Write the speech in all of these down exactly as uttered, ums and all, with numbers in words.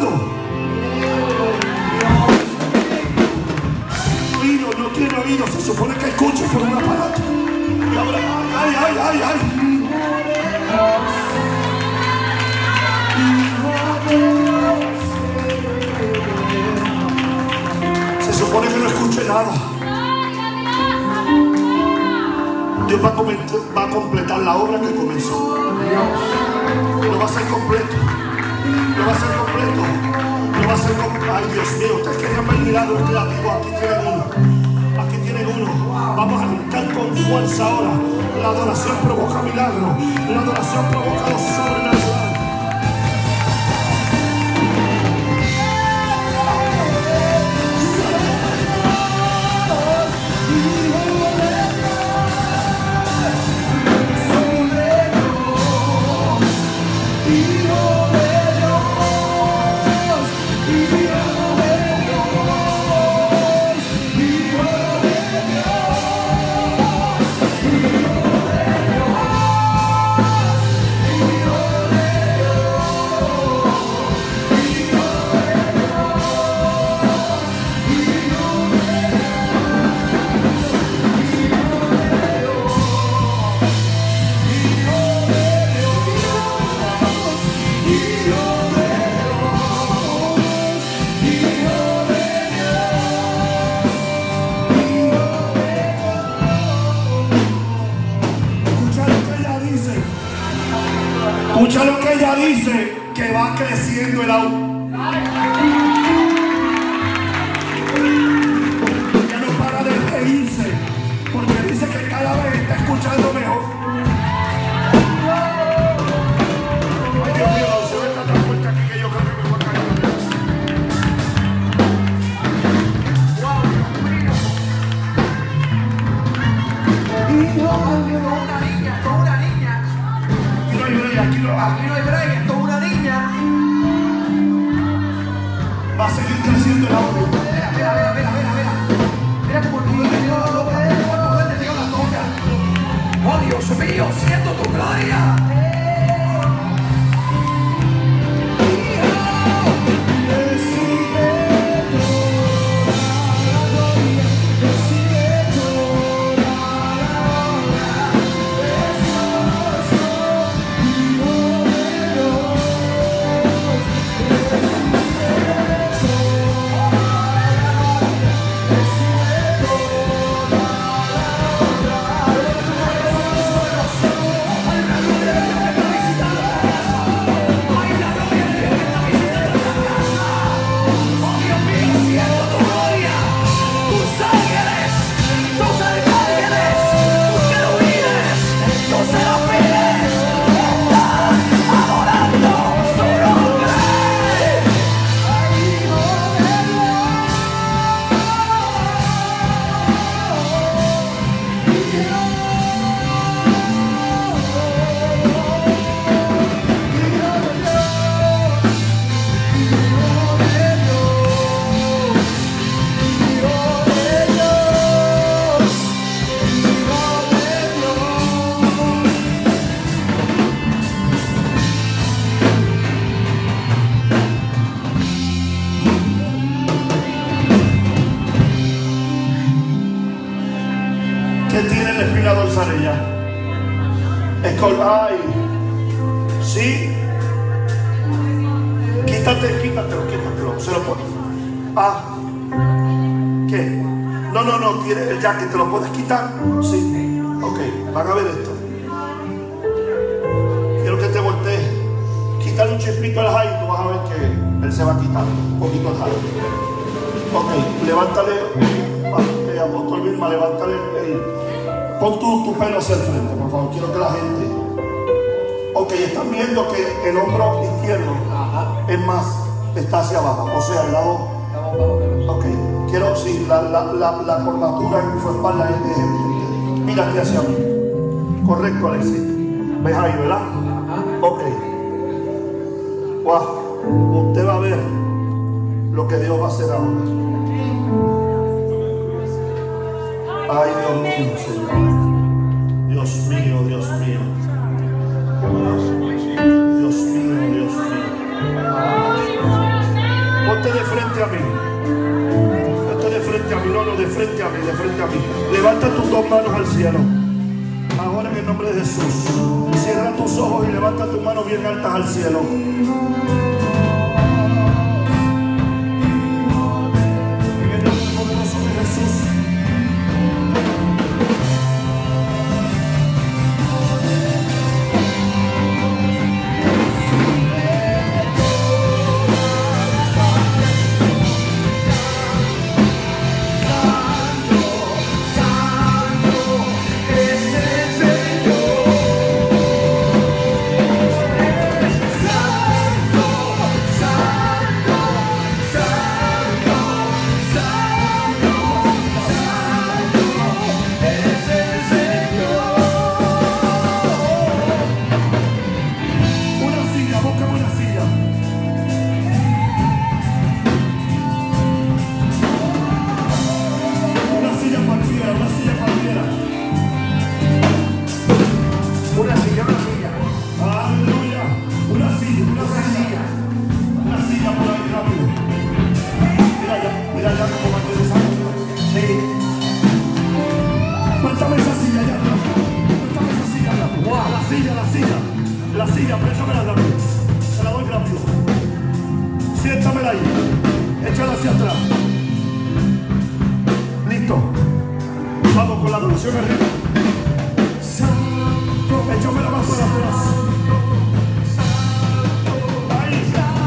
hablando. Oído, no tiene oído, se supone que escuche por un aparato. Y ahora, ay, ay, ay, ay. Se supone que no escuche nada. Dios va a, va a completar la obra que comenzó. Lo va a hacer completo. Lo va a hacer completo. Lo va a hacer completo. Ay, Dios mío, ustedes querían ver milagros creativos. Aquí tienen uno. Aquí tienen uno. Vamos a gritar con fuerza ahora. La adoración provoca milagros. La adoración provoca lo sobrenatural. Escucha lo que ella dice, que va creciendo el auto. Ella no para de reírse, porque dice que cada vez está escuchando mejor. Ay, Dios mío, la unción está tan fuerte aquí que yo creo que me voy a caer. Una niña, con una niña. Aquí no hay break, aquí no, Aquí no hay break, esto es una niña. va a seguir creciendo el auto. Mira, mira, mira, mira, mira, mira. Mira cómo el poder de Dios la toca, mira cómo el poder de Dios la toca. Oh Dios mío, siento tu gloria. ¿Qué tiene la espina dorsal ella? Escol, ay, sí. Quítate, quítatelo, quítatelo, se lo pones. Ah, ¿qué? No, no, no, tiene el jacket, ¿te lo puedes quitar? Sí, ok, van a ver esto. Quiero que te voltees. Quítale un chispito al high y tú vas a ver que él se va a quitar un poquito el high. Ok, levántale, eh, apóstol Vilma, levántale el... Pon tu, tu pelo hacia el frente, por favor. Quiero que la gente... Ok, están viendo que el hombro izquierdo es más, está hacia abajo. O sea, el lado... Ok, quiero, sí, la, la, la, la curvatura en su espalda es evidente. Mira aquí hacia mí. Correcto, Alexis. ¿Ves ahí, verdad? Ok. Wow. Usted va a ver lo que Dios va a hacer ahora. Ay, Dios mío, Señor. Dios mío, Dios mío. Dios mío, Dios mío. frente a mí. Este de frente a mí, no, no, de frente a mí, de frente a mí. Levanta tus dos manos al cielo. Ahora en el nombre de Jesús. Cierra tus ojos y levanta tus manos bien altas al cielo. En el nombre poderoso de Jesús. La silla, préstamela rápido. Se la doy rápido. Siéntamela ahí. Échala hacia atrás. Listo. Vamos con la adoración arriba. Échamela más para atrás. Ahí.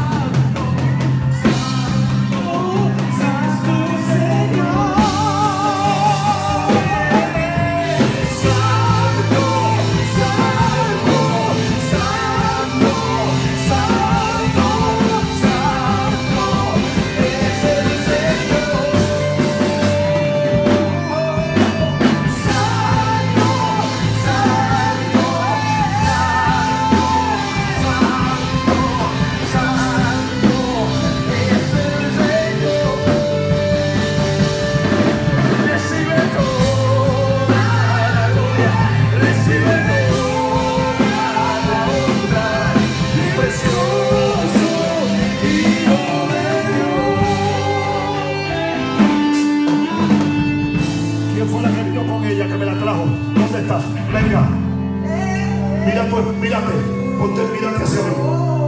Venga, mira pues, mírate, ponte, mírate hacia mí.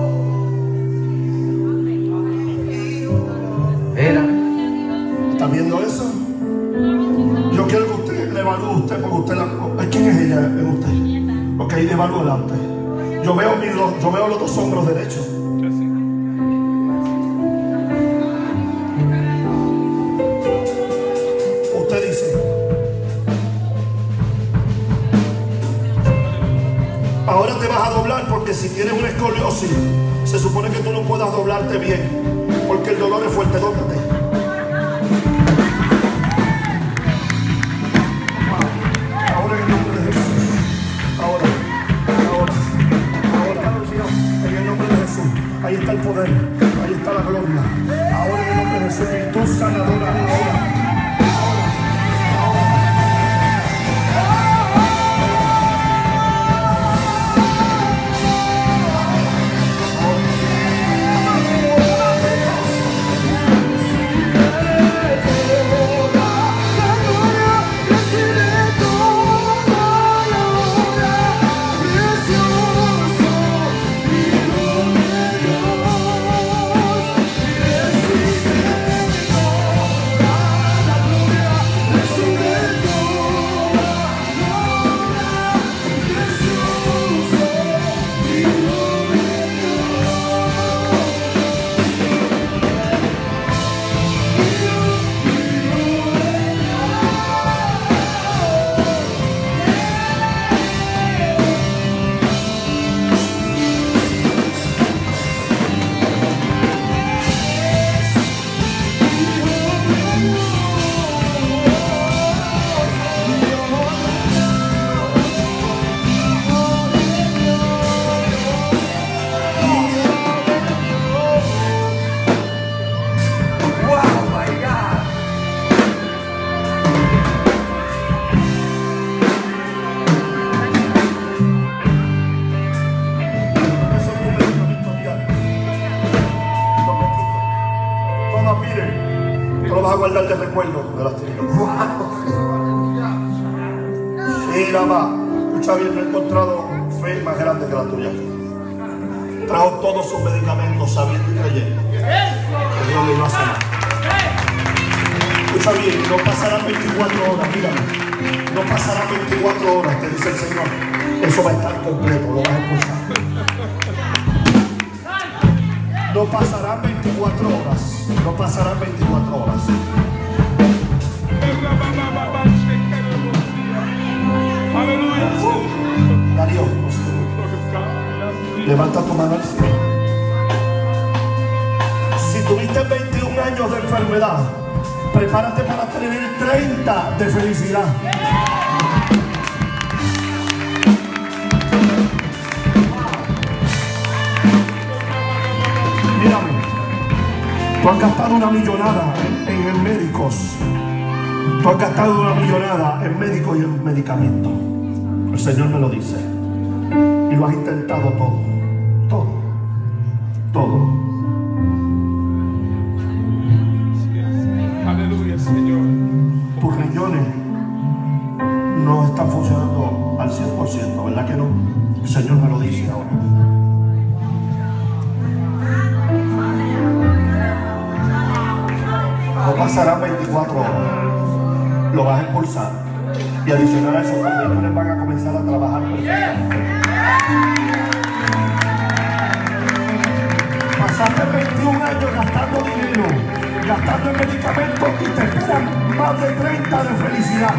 Mira. ¿Está viendo eso? Yo quiero que usted le evalúe a usted, porque usted la... ¿Quién es ella en usted? Ok, evalúela a usted. Yo veo, mi, yo veo los dos hombros derechos. Usted dice... Ahora te vas a doblar, porque si tienes una escoliosis, se supone que tú no puedas doblarte bien, porque el dolor es fuerte. Dóblate. Ahora en el nombre de Jesús. Ahora, ahora, ahora, en el nombre de Jesús. Ahí está el poder, ahí está la gloria. Ahora en el nombre de Jesús, virtud sanadora. Ahora. guardar de recuerdo de las tinieblas. Sí, la más. Escucha bien, no he encontrado fe más grande que la tuya. Trajo todos sus medicamentos sabiendo y creyendo que Dios le iba a sanar. Escucha bien, no pasarán veinticuatro horas, mírame. No pasarán veinticuatro horas, te dice el Señor. Eso va a estar completo, lo vas a escuchar. No pasarán veinticuatro horas. No pasarán veinticuatro horas. Darío, levanta tu mano al cielo. Si tuviste veintiún años de enfermedad, prepárate para tener treinta de felicidad. Mírame, tú has gastado una millonada en, en médicos. Tú has gastado una millonada en médicos y en medicamentos. El Señor me lo dice. Y lo has intentado todo. Todo. Todo. Aleluya, Señor. Tus riñones no están funcionando al cien por ciento, ¿verdad que no? El Señor me lo dice ahora. No pasarán veinticuatro horas. Lo vas a impulsar. Y adicional a eso, los riñones van a comenzar a trabajar perfectamente. Pasaste veintiún años gastando dinero, gastando en medicamentos y te esperan más de treinta de felicidad.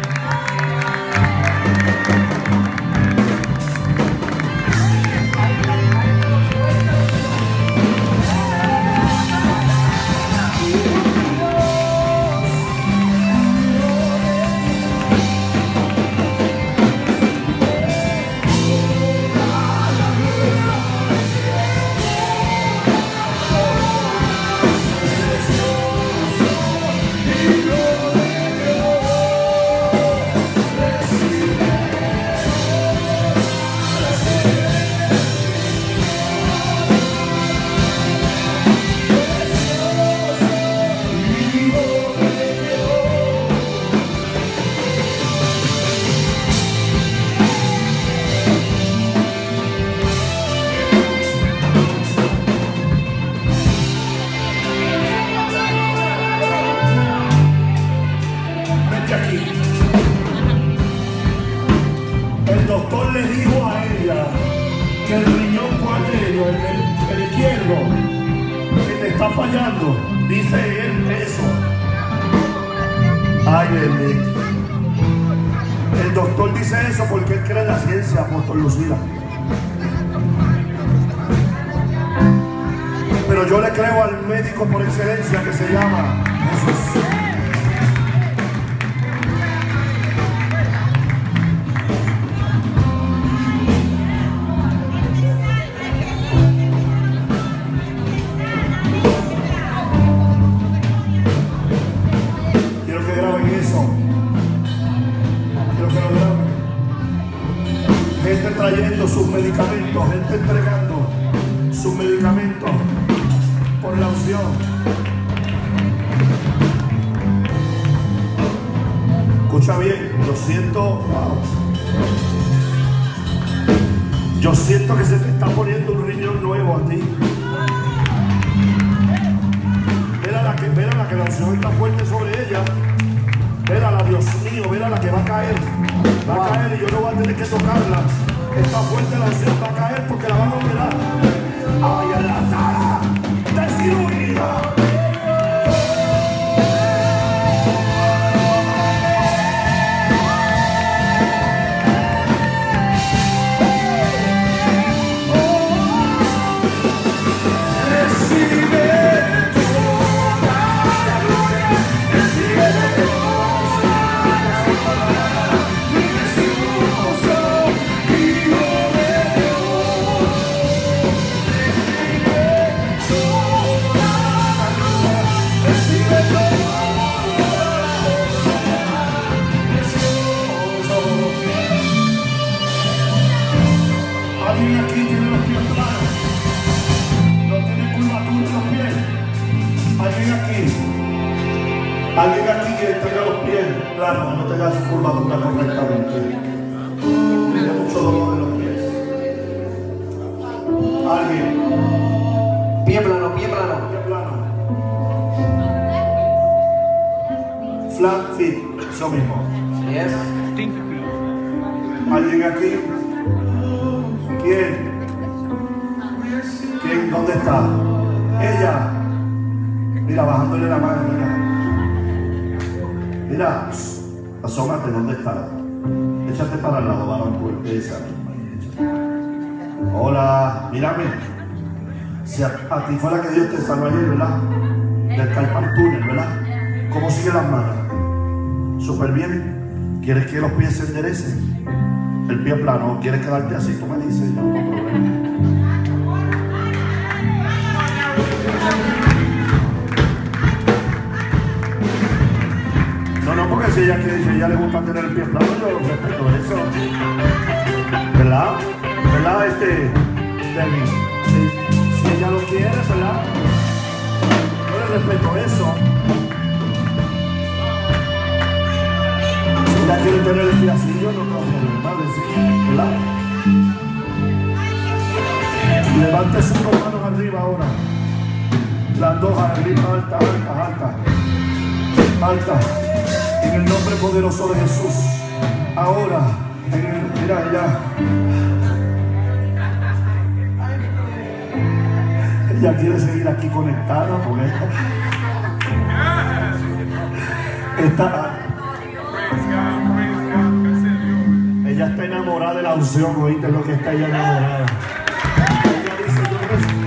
Fallando, dice él eso. Ay, bendito. El doctor dice eso porque él cree en la ciencia, apóstol Lucila. Pero yo le creo al médico por excelencia que se llama Jesús. Trayendo sus medicamentos, gente entregando sus medicamentos por la unción. Escucha bien, yo siento, wow. Yo siento que se te está poniendo un riñón nuevo a ti. Verá que, verá la que la unción está fuerte sobre ella. Verá, Dios mío, verá la que va a caer. Va a caer y yo no voy a tener que tocarla. Está fuerte la unción, va a caer porque la van a operar. ¡Ay, en la sala de cirugía! plano, que no tenga su curvatura correctamente. Tiene mucho dolor en los pies. Alguien. Pie plano, pie plano. Pie plano. Flat feet, eso mismo. Yes. ¿Alguien aquí? ¿Quién? ¿Quién? ¿Dónde está? Ella. Mira, bajándole la mano, mira. Mira, asómate, ¿dónde está? Échate para el lado, varón, por esa. Hola, mírame. Si a, a ti fuera que Dios te salvó ayer, ¿verdad? Del carpal túnel, ¿verdad? ¿Cómo siguen las manos? Súper bien. ¿Quieres que los pies se enderecen? El pie plano, ¿quieres quedarte así? Tú me dices, yo no tengo problema. No, no, porque si ella, quiere, si ella le gusta tener el pie plano, yo respeto eso. ¿Verdad? ¿Verdad, este, David? Si, si ella lo quiere, ¿verdad? Yo le respeto eso. Si ella quiere tener el pie así, yo no tengo problema, decir, ¿verdad? Levante sus dos manos arriba ahora. Las dos arriba, altas, altas, altas. Altas. En el nombre poderoso de Jesús. Ahora, en el, mira ella. Ella quiere seguir aquí conectada con ella. Está, ella está enamorada de la unción, oíste lo que está ella enamorada. Ella dice, yo necesito.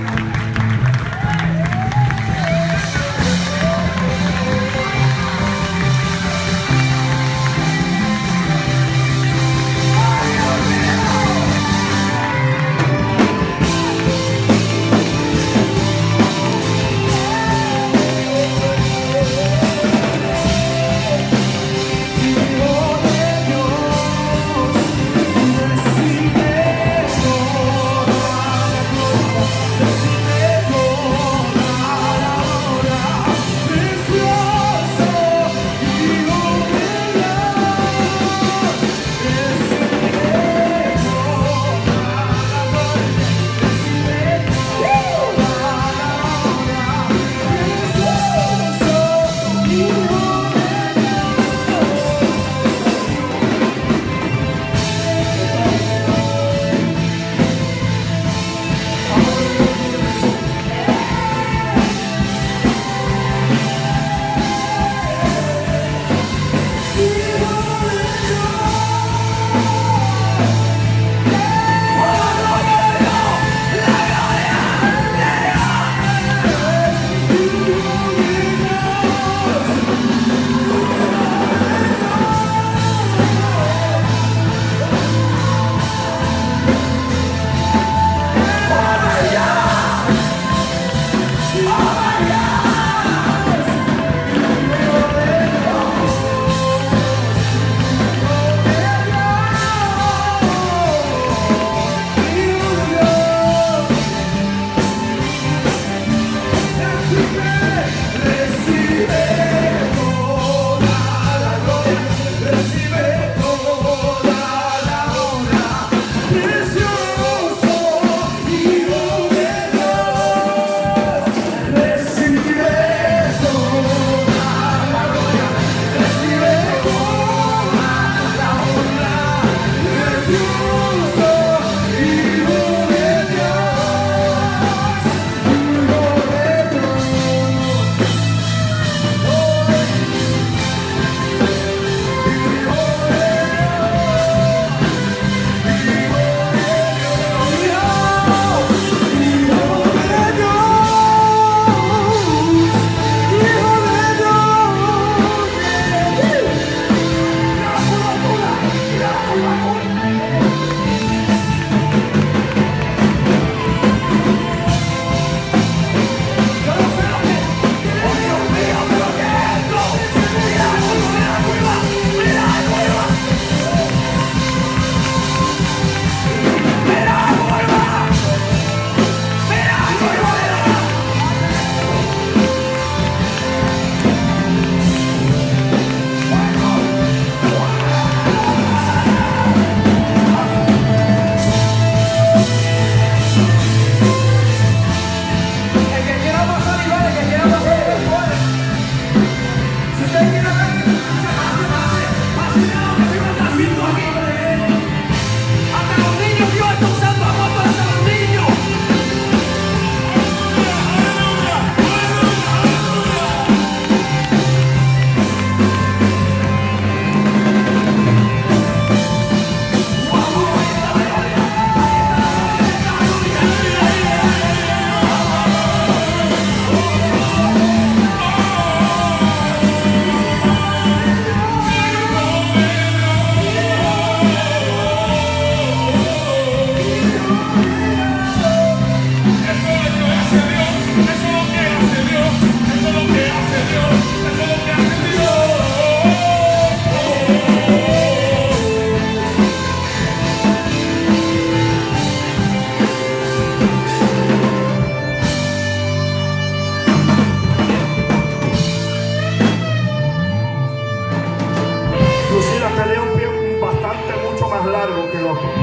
que el otro.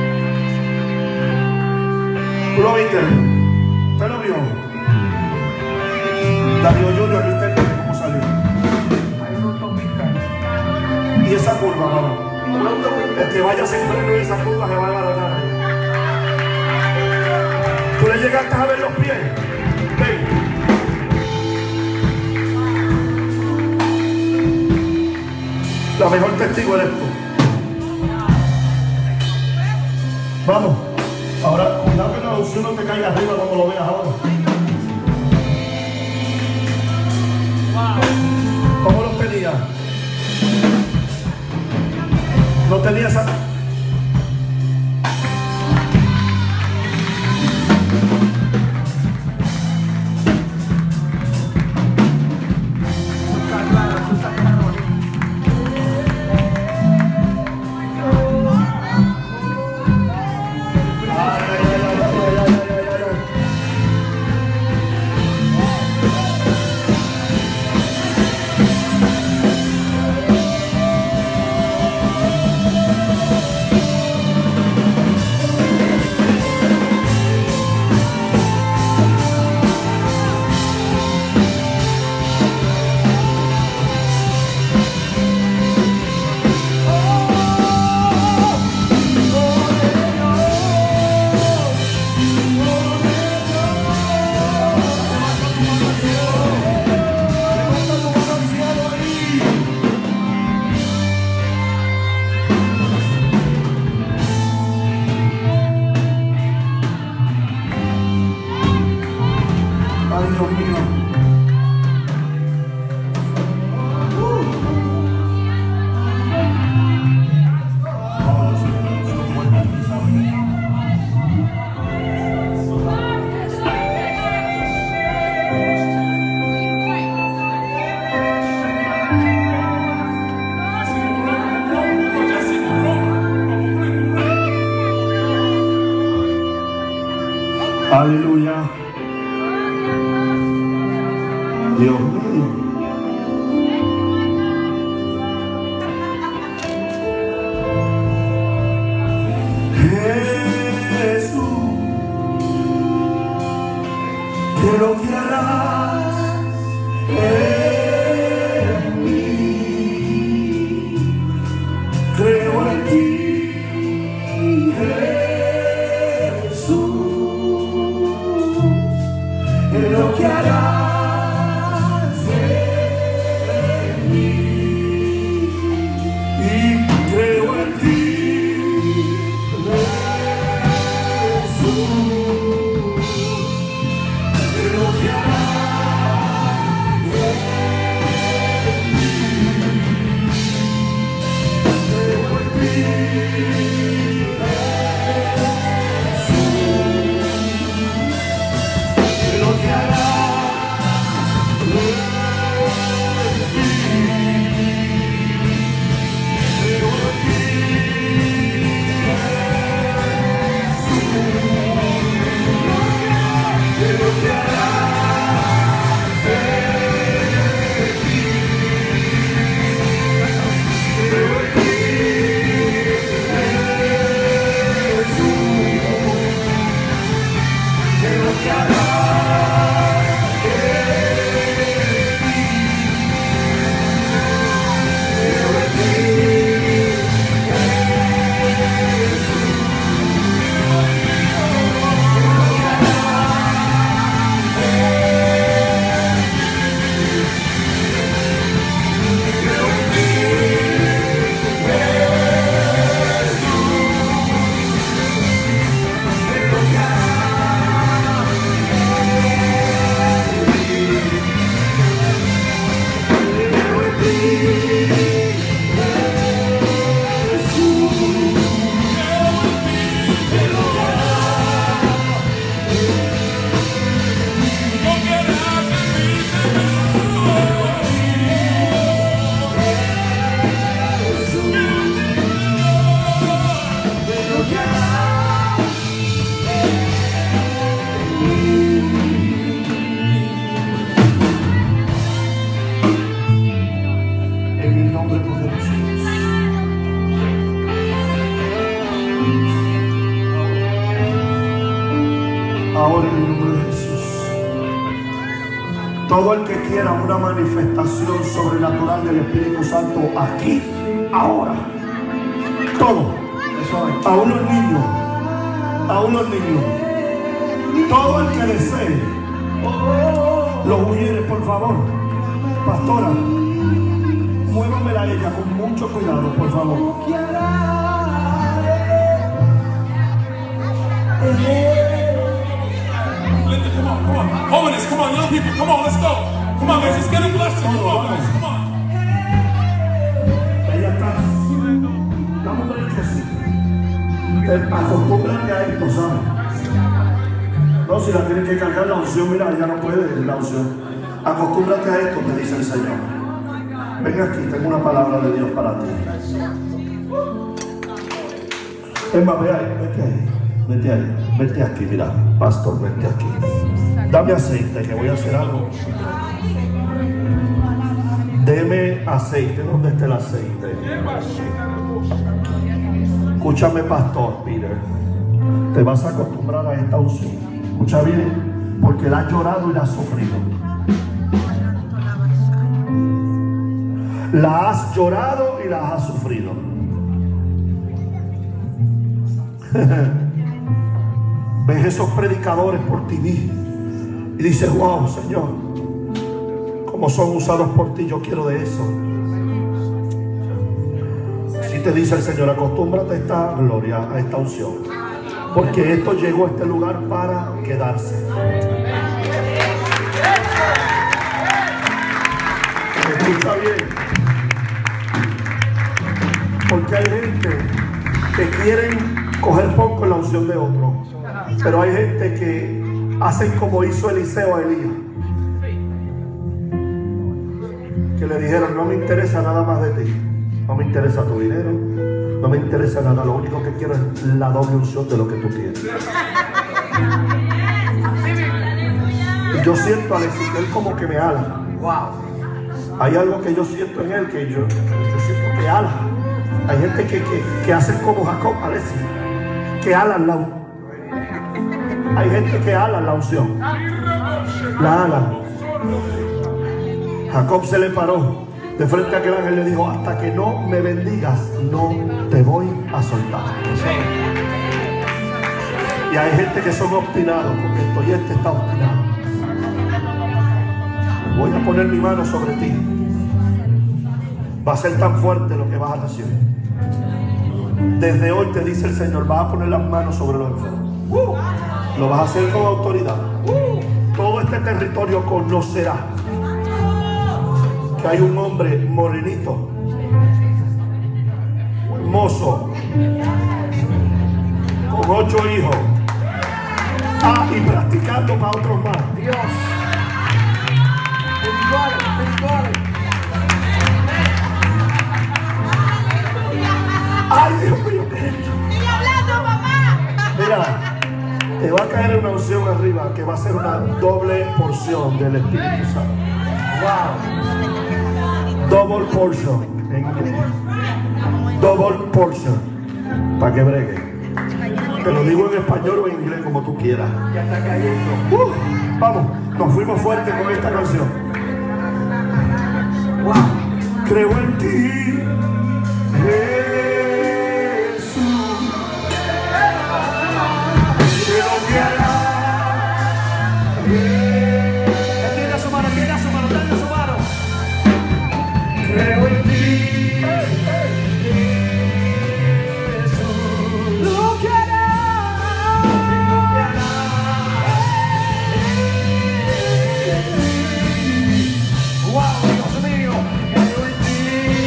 ¿Tú lo viste? ¿Usted lo vio? Darío Junior, ¿viste cómo salió? Y esa curva, vamos. El que vaya sin freno y esa curva se va a desbaratar ahí. ¿Tú le llegaste a ver los pies? Ven. La mejor testigo eres tú. Vamos. Ahora, cuidado que la opción no te caiga arriba cuando lo veas ahora. ¿Cómo los tenía? No tenía esa... Aleluya. Dios mío. Jesús, que lo que harás en mí, creo en ti, Jesús, en lo que harás en mí, y creo en ti, Jesús, en lo que Ahora en el nombre de Jesús. Todo el que quiera una manifestación sobrenatural del Espíritu Santo aquí, ahora. Todo. Aún los niños. Aún los niños. Todo el que desee. Los mujeres, por favor. Pastora, muévamela a ella con mucho cuidado, por favor. Linda, come on, come on. Holiness, come on, young people, come on, let's go. Come on, guys, let's get a blessing. Come on, guys, come on. Ella está. Dame un breakcito. Acostúmbrate a esto, ¿sabes? No, si la tienes que cargar la unción, mira, ella no puede la unción. Acostúmbrate a esto, te dice el Señor. Ven aquí, tengo una palabra de Dios para ti. Es más, ve ahí, vete ahí. Vete ahí, vete aquí, mira, pastor, vete aquí. Dame aceite, que voy a hacer algo. Deme aceite, ¿dónde está el aceite? Escúchame, pastor Peter. Te vas a acostumbrar a esta unción. Escucha bien, porque la has llorado y la has sufrido. La has llorado y la has sufrido. Ves esos predicadores por T V y dices, wow, Señor, como son usados por ti, yo quiero de eso. Si te dice el Señor, acostúmbrate a esta gloria, a esta unción, porque esto llegó a este lugar para quedarse. Escucha bien, porque hay gente que quieren coger poco en la unción de otro. Pero hay gente que hacen como hizo Eliseo a Elías, que le dijeron, no me interesa nada más de ti, no me interesa tu dinero, no me interesa nada, lo único que quiero es la doble unción de lo que tú tienes. Y yo siento a Alexis que él como que me ala. Wow. Hay algo que yo siento en él que yo, yo siento que ala. Hay gente que, que, que hace como Jacob, Alexis, que alan la unción. Hay gente que ala la unción. La ala. Jacob se le paró de frente a aquel ángel y le dijo, hasta que no me bendigas, no te voy a soltar. Y hay gente que son obstinados, porque esto y este está obstinado. Voy a poner mi mano sobre ti. Va a ser tan fuerte lo que vas a recibir. Desde hoy te dice el Señor, vas a poner las manos sobre los enfermos. Uh, lo vas a hacer con autoridad. Uh, todo este territorio conocerá que hay un hombre morenito, hermoso, con ocho hijos, ah, y practicando para otros más. Dios. Ay, Dios mío, ¿qué es esto? Sigue hablando, papá. Mira, te va a caer una unción arriba que va a ser una doble porción del Espíritu Santo. Wow. Double portion en inglés. Double portion. Para que bregue. Te lo digo en español o en inglés, como tú quieras. Ya está cayendo. Uh, vamos, nos fuimos fuertes con esta canción. Wow. Creo en ti, Jesús. Quiero que entienda su mano, entienda su mano, entienda su mano. Creo en ti, Jesús. Lo que hará, lo que hará. Wow, Dios mío, creo en ti,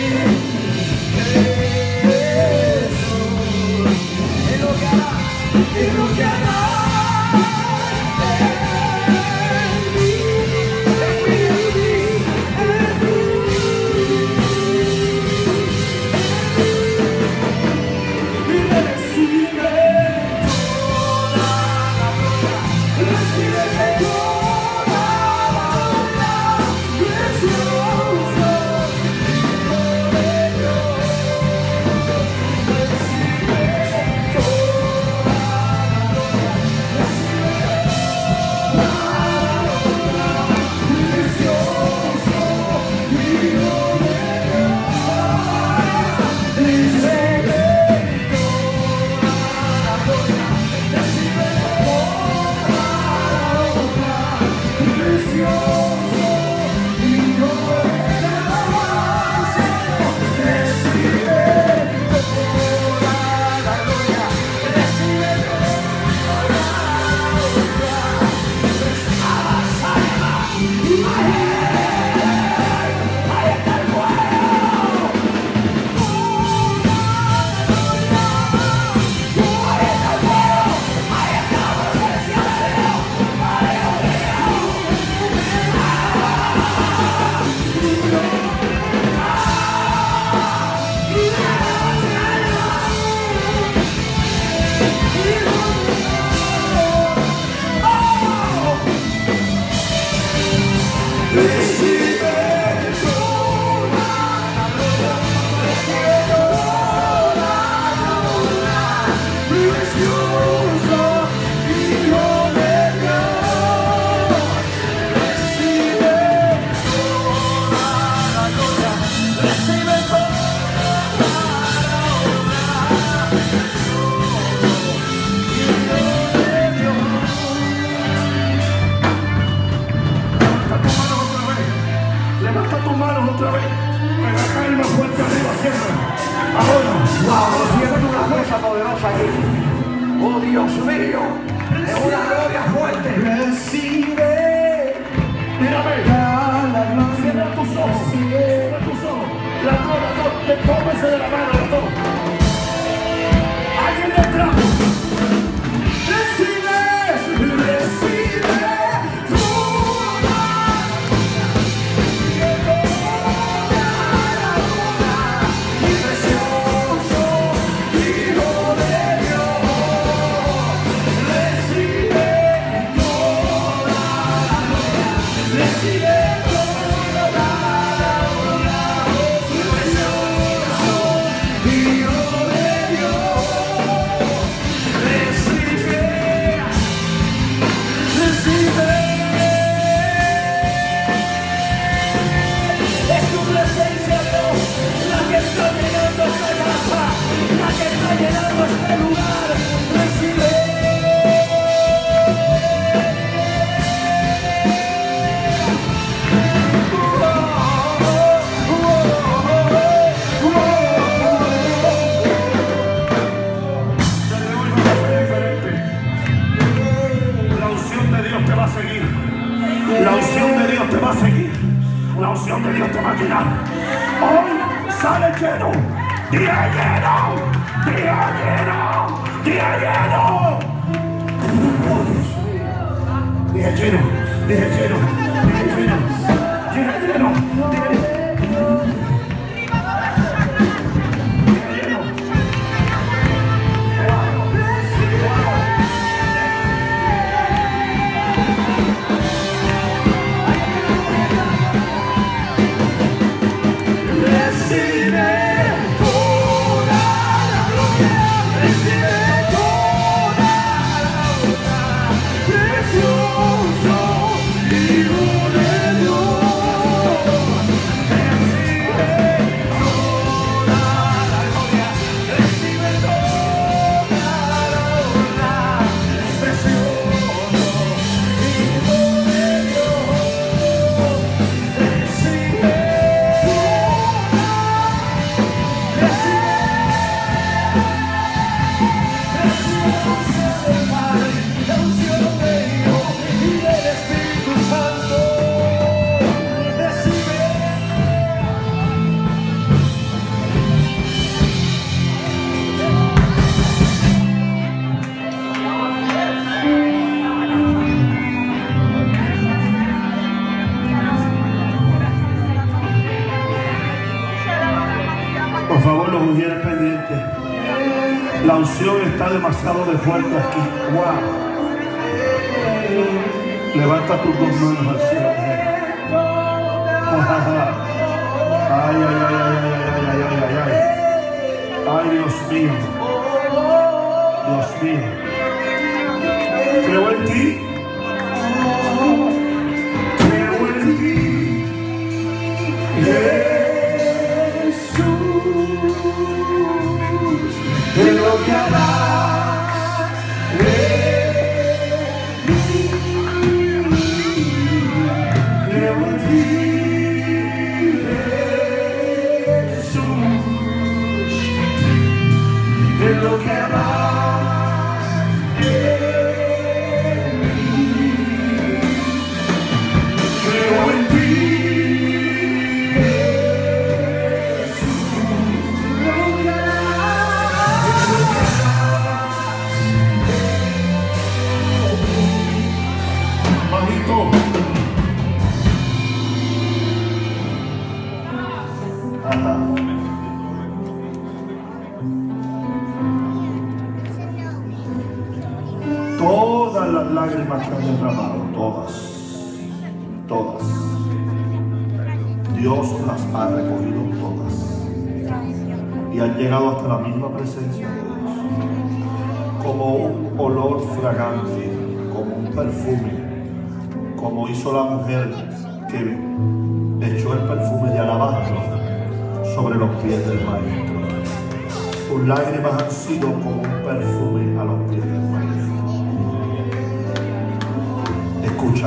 Jesús. Es lo que hará, es lo que hará. ahí. Oh Dios mío, es una gloria fuerte. Recibe. Mírame. Cierra tus ojos. Cierra tus ojos. La toda, la toda, tómese de la mano, la toda. Alguien detrás. Recibe. Recibe. La unción de Dios te va a seguir. La unción de Dios te va a guiar. Hoy sale lleno. Día lleno. Día lleno. Día lleno. Día lleno. Día lleno. Día lleno. Día lleno. Día lleno. Por favor, los ujieres pendientes. La unción está demasiado de fuerte aquí. Wow. Levanta tus dos manos al cielo. Ay, ay, ay, ay, ay, ay, ay, ay, ay. Ay, Dios mío. Dios mío. Creo en ti. Creo en ti. Jesús. De lo que harás en mí. Creo en ti, Jesús. De lo que harás en mí. Creo en ti. Todas las lágrimas que han derramado, todas, todas, Dios las ha recogido todas y han llegado hasta la misma presencia de Dios, como un olor fragante, como un perfume, como hizo la mujer que echó el perfume de alabastro sobre los pies del Maestro. Tus lágrimas han sido como un perfume a los pies del Maestro. Escucha,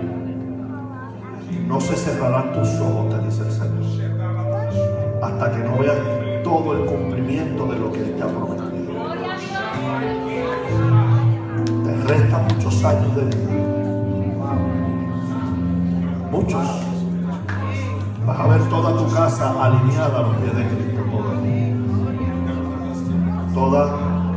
no se cerrarán tus ojos, te dice el Señor, hasta que no veas todo el cumplimiento de lo que Él te ha prometido. restan muchos años de vida. Muchos. Vas a ver toda tu casa alineada a los pies de Cristo. Toda.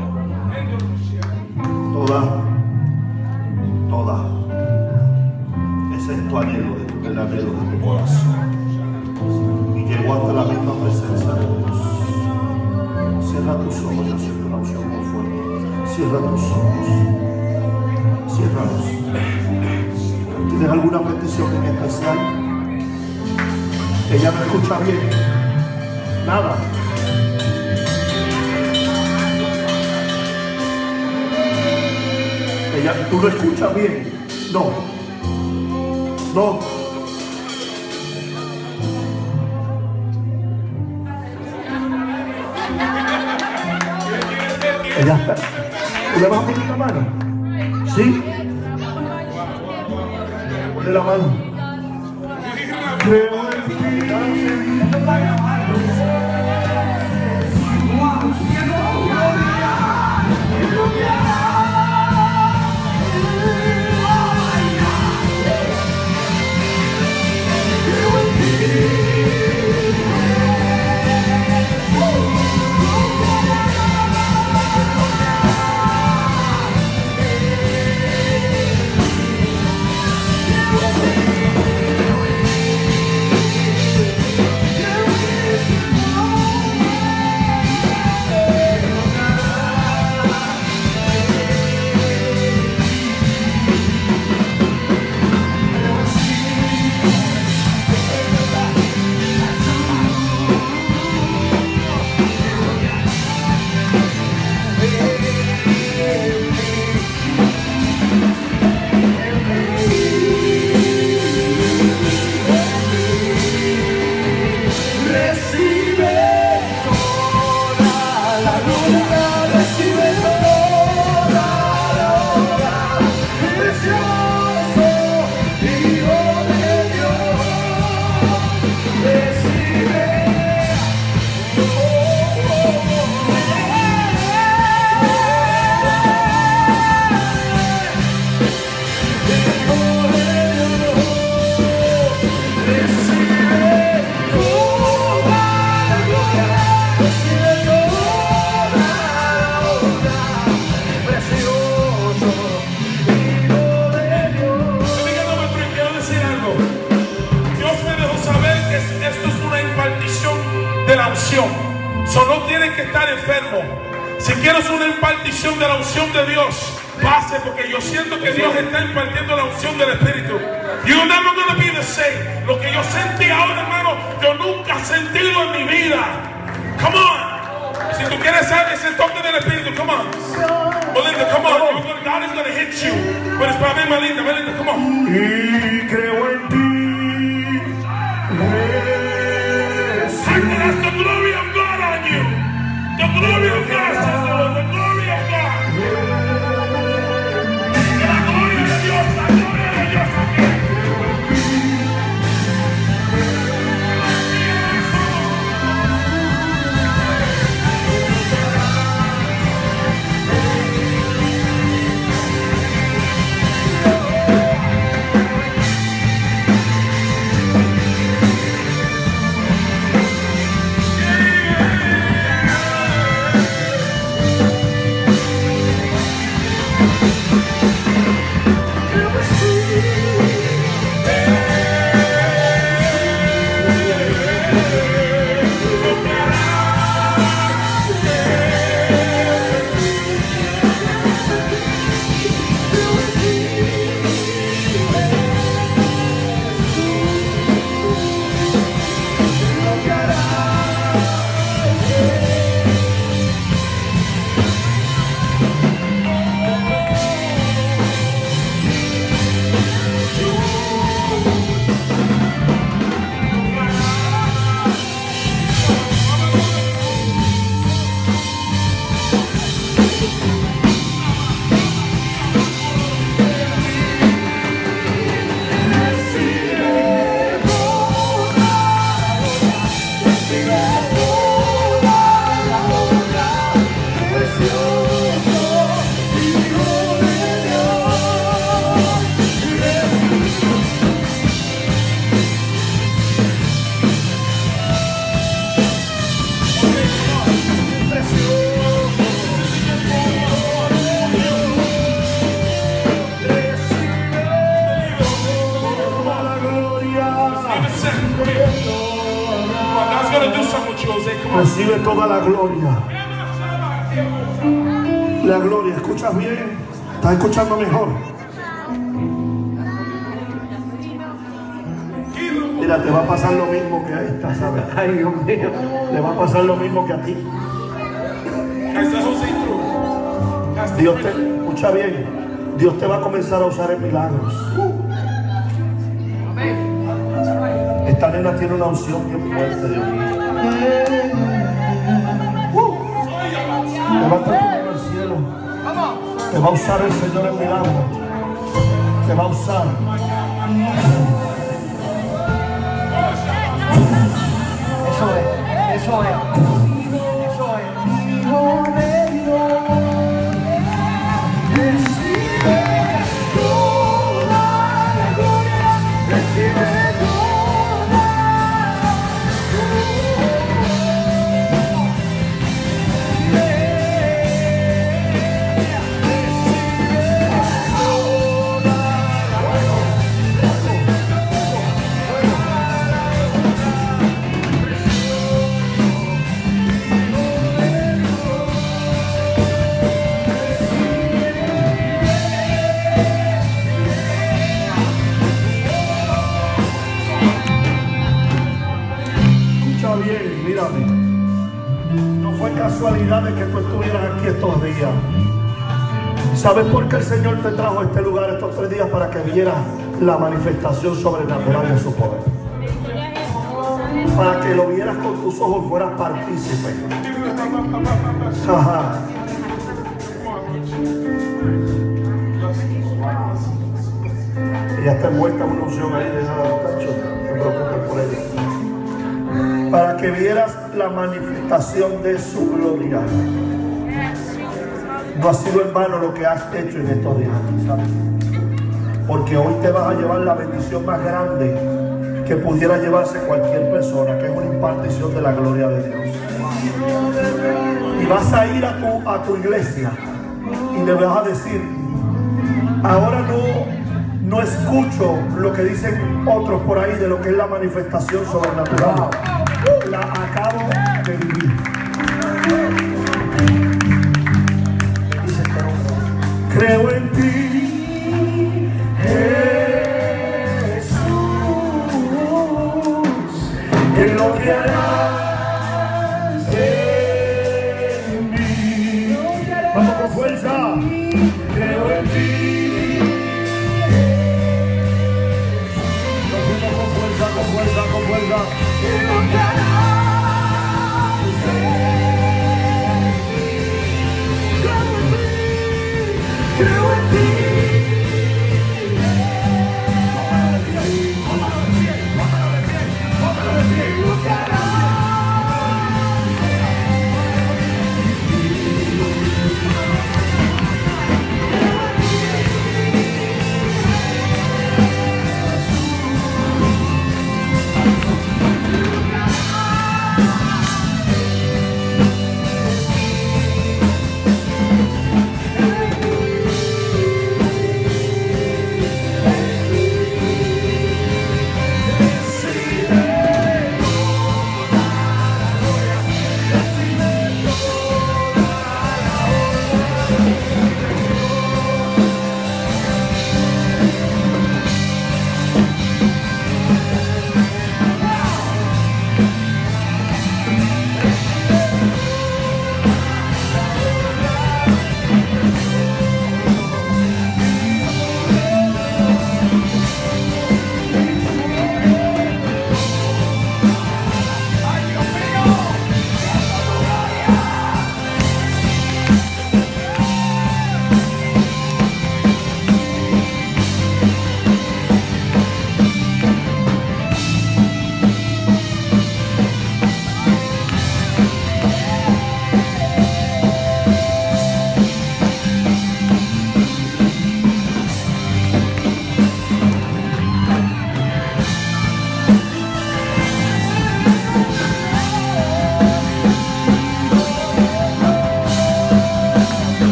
Toda. Toda. Toda. Ese es tu anhelo, de tu, el anhelo de tu corazón. Y llegó hasta la misma presencia de Dios. Cierra tus ojos, yo siento una unción muy fuerte. Cierra tus ojos. Ciérralos. ¿Tienes alguna petición en especial? Ella no escucha bien. Nada. Ella, tú no escuchas bien. No. No. Ella, ¿tú le vas a poner la mano? ¿Sí? Ponle la mano. Creo en ti. So, no tienes que estar enfermo. Si quieres una impartición de la unción de Dios, pase, porque yo siento que Dios está impartiendo la unción del Espíritu. You're never gonna be the same. Lo que yo sentí ahora, hermano, yo nunca he sentido en mi vida. Come on. Si tú quieres saber ese toque del Espíritu, come on. Melinda, come on. You're gonna, God is going to hit you. Pero es para mí, Melinda, Melinda, come on. Y creo en ti. That's the glory of God on you. The glory of God, sister. The glory of God. La gloria de Dios, la gloria de Dios aquí. Recibe toda la gloria. La gloria. ¿Escuchas bien? ¿Estás escuchando mejor? Mira, te va a pasar lo mismo que a esta, ¿sabes? Ay, Dios mío. Le va a pasar lo mismo que a ti. Dios te, escucha bien. Dios te va a comenzar a usar en milagros. Esta nena tiene una unción bien fuerte, Dios mío. Levanta tu mano al cielo. Te va a usar el Señor en milagros. Te va a usar. Eso es, eso es, eso es. No me dio, recibe toda la gloria, recibe toda Bien, mírame. No fue casualidad de que tú estuvieras aquí estos días. ¿Sabes por qué el Señor te trajo a este lugar estos tres días? Para que vieras la manifestación sobrenatural de su poder. Para que lo vieras con tus ojos, fueras partícipe. Ajá. Ella está envuelta en una unción ahí, déjala estar chota. No te preocupes por ella. Para que vieras la manifestación de su gloria. No ha sido en vano lo que has hecho en estos días, ¿sabes? Porque hoy te vas a llevar la bendición más grande que pudiera llevarse cualquier persona, que es una impartición de la gloria de Dios. Y vas a ir a tu, a tu iglesia y le vas a decir: ahora no, no escucho lo que dicen otros por ahí de lo que es la manifestación sobrenatural. La acabo de vivir. Creo en ti, Jesús, en lo que harás en mí. Vamos con fuerza. Creo en ti. Con fuerza, con fuerza, con fuerza. En lo que harás. Creo en ti.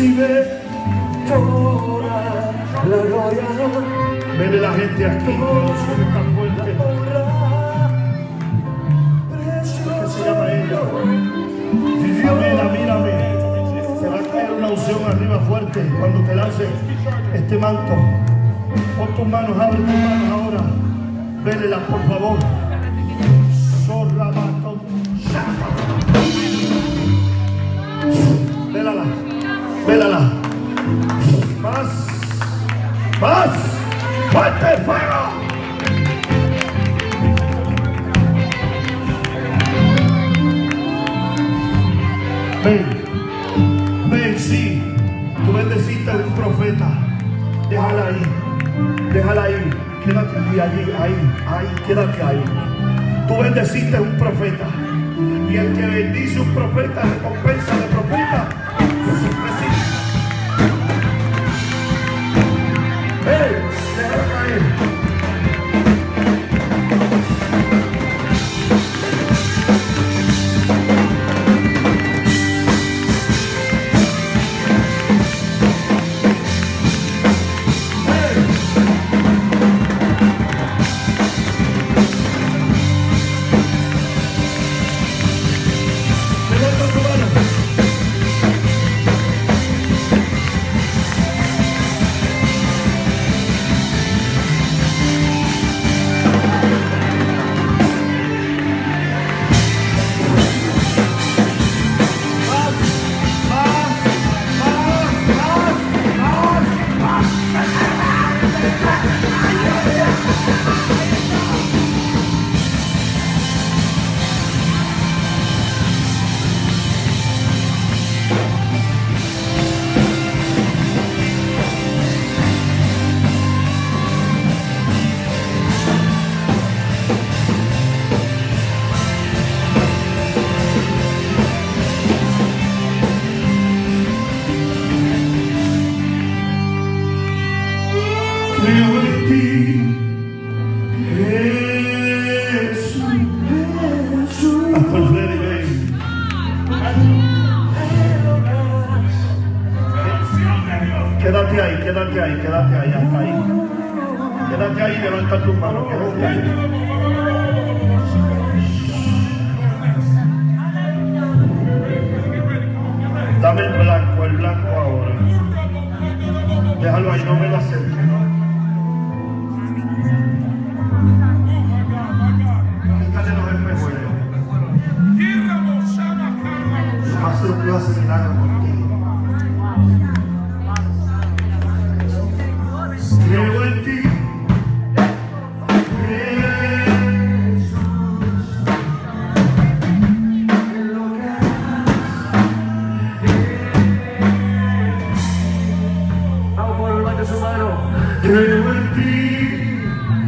recibe toda la gloria. Vele la gente aquí, que no suene tan fuerte. ¿Qué se llama ella? Mira, mírame. Se va a caer una unción arriba fuerte cuando te lance este manto. Pon tus manos, abre tus manos ahora. Vélela, por favor. Sorrabato. Vélala, vélala. Más, más. ¡Fuerte fuego! Ven, ven, sí. Tú bendeciste a un profeta. Déjala ahí, déjala ahí. Quédate allí, allí, ahí, ahí, quédate ahí. Tú bendeciste a un profeta. Y el que bendice a un profeta, recompensa de profeta. Recibe. ¡Hey! ¡Déjala caer! Creo en ti, Jesús, Jesús. Pastor Freddy, ven. Quédate ahí, quédate ahí, quédate ahí, hasta ahí. Quédate ahí, levanta tus manos, quédate ahí. Dame el blanco, el blanco ahora. Déjalo ahí, no me lo acerques, ¿no? Quítale los espejuelos. Más lo que hace milagro contigo. Creo en ti. Creo en ti,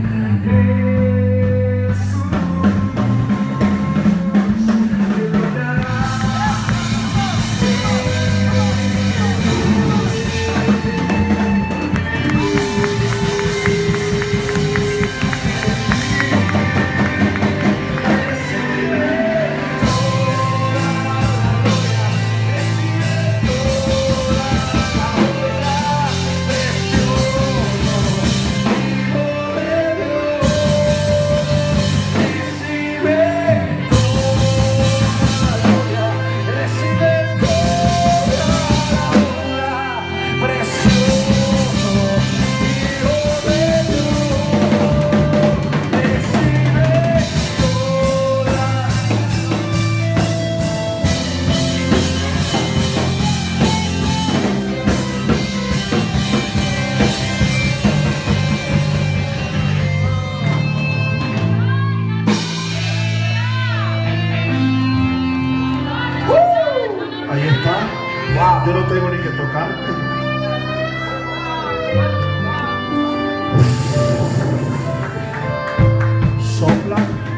Jesús. Ahí está. Wow. Yo no tengo ni que tocarte. Sopla.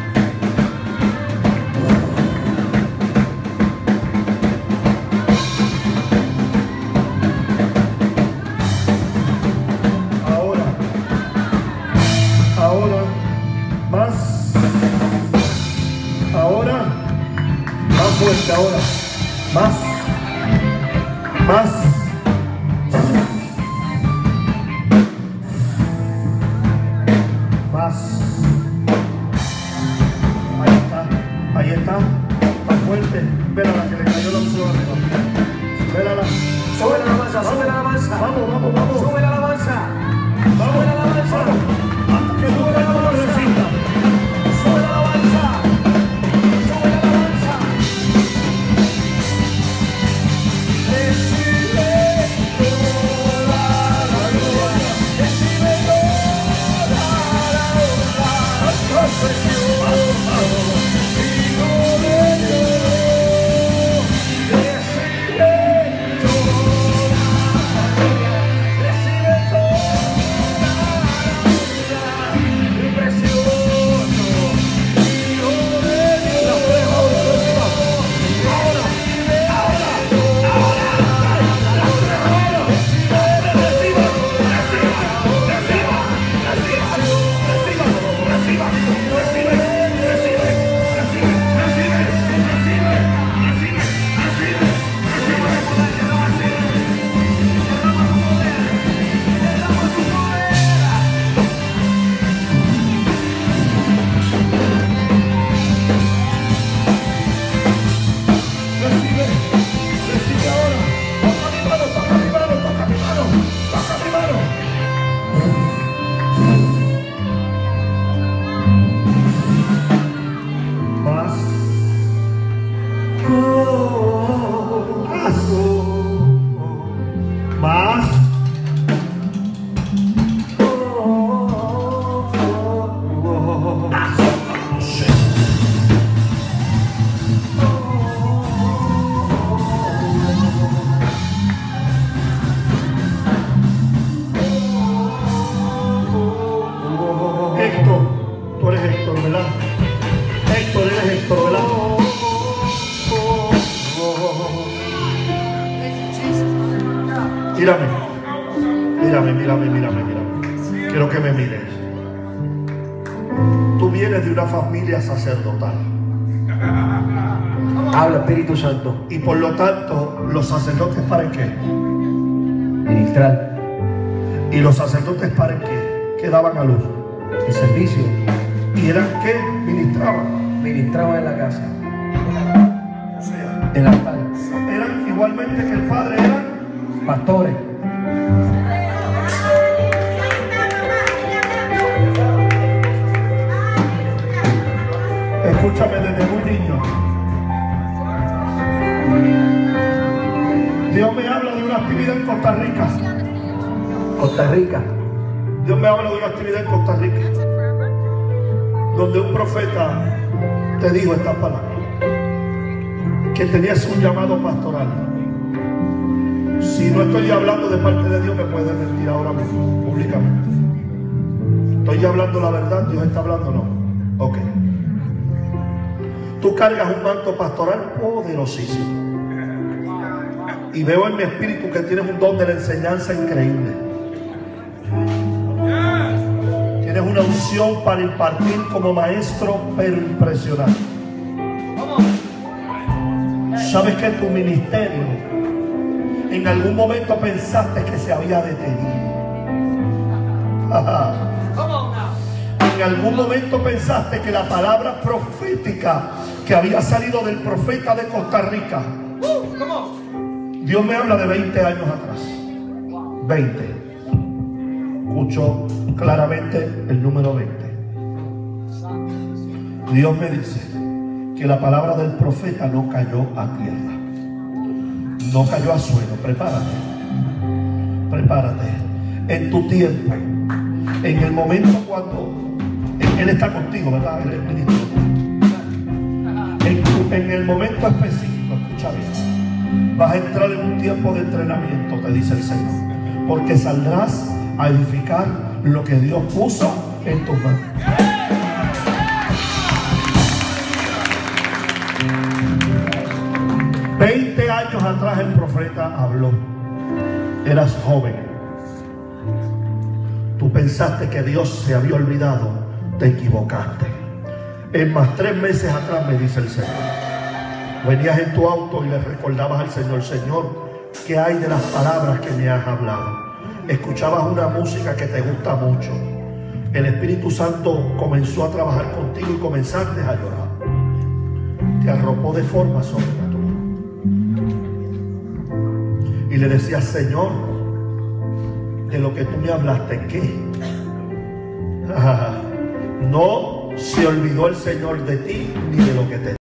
Ahora. Ahora. Más. Ahora. Más fuerte ahora. Más, más, Más. Ahí está, ahí está. Más fuerte. Vélala que le cayó la unción arriba. Vélala. Sube la alabanza, sube la alabanza. Vamos, vamos, vamos. Sube la alabanza. Vamos, Sube la alabanza. vamos. Hasta que sube la alabanza. Sube la alabanza. Sube la alabanza. Recibe toda la gloria. Recibe toda la honra. Dios precioso. Hijo de Dios. Recibe toda la gloria. Recibe toda la honra. Mi precioso Hijo de Dios. Ahora, ahora, ahora, ahora. Reciba, reciba, reciba, reciba, reciba, reciba, recibe, recibe, recibe, recibe, recibe, recibe, recibe, Recibe, recibe ahora. Toca mi mano, toca mi mano, toca mi mano, toca mi mano. Más. Más. Más. Héctor, tú eres Héctor, ¿verdad? Héctor, eres Héctor, ¿verdad? Mírame, mírame, mírame, mírame, mírame. Quiero que me mires. Tú vienes de una familia sacerdotal Habla, Espíritu Santo. y por lo tanto los sacerdotes para qué Ministrar y los sacerdotes para qué que daban a luz el servicio. y eran que ministraban. Ministraba en la casa. O sea, El altar. eran igualmente que el padre eran. Pastores. Escúchame desde muy niño. Dios me habla de una actividad en Costa Rica. Costa Rica. Dios me habla de una actividad en Costa Rica donde un profeta te dijo estas palabras, que tenías un llamado pastoral. Si no estoy hablando de parte de Dios, me puede mentir ahora mismo, públicamente. Estoy hablando la verdad, Dios está hablando, no. Ok. Tú cargas un manto pastoral poderosísimo. Y veo en mi espíritu que tienes un don de la enseñanza increíble. Tienes una unción para impartir como maestro, pero impresionante. Sabes que tu ministerio en algún momento pensaste que se había detenido. En algún momento pensaste que la palabra profética que había salido del profeta de Costa Rica, Dios me habla de veinte años atrás. veinte. Escucho claramente el número veinte. Dios me dice que la palabra del profeta no cayó a tierra, no cayó a suelo. Prepárate, prepárate. En tu tiempo, en el momento cuando Él está contigo, ¿verdad? Él es el ministro. En, tu, en el momento específico, escucha bien, vas a entrar en un tiempo de entrenamiento, te dice el Señor, porque saldrás a edificar lo que Dios puso en tus manos. Veinte años atrás el profeta habló. Eras joven. Tú pensaste que Dios se había olvidado. Te equivocaste. En más, tres meses atrás me dice el Señor, venías en tu auto y le recordabas al Señor: Señor, ¿Qué hay de las palabras que me has hablado? Escuchabas una música que te gusta mucho. El Espíritu Santo comenzó a trabajar contigo y comenzaste a llorar. Te arropó de forma sobrenatural. Y le decías, Señor, de lo que tú me hablaste, ¿qué? No se olvidó el Señor de ti ni de lo que te